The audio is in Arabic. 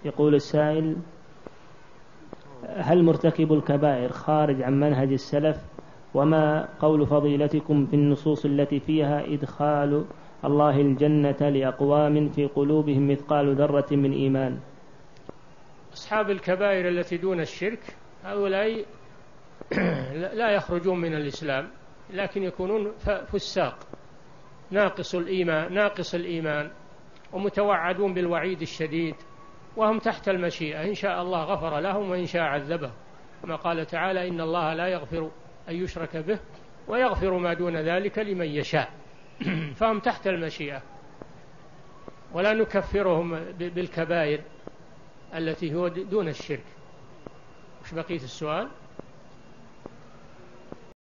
يقول السائل: هل مرتكب الكبائر خارج عن منهج السلف؟ وما قول فضيلتكم في النصوص التي فيها إدخال الله الجنة لأقوام في قلوبهم مثقال ذرة من إيمان؟ أصحاب الكبائر التي دون الشرك هؤلاء لا يخرجون من الإسلام، لكن يكونون فساق ناقص الإيمان ومتوعدون بالوعيد الشديد، وهم تحت المشيئة، إن شاء الله غفر لهم وإن شاء عذبهم، كما قال تعالى: إن الله لا يغفر أن يشرك به ويغفر ما دون ذلك لمن يشاء. فهم تحت المشيئة، ولا نكفرهم بالكبائر التي هو دون الشرك. وش بقية السؤال؟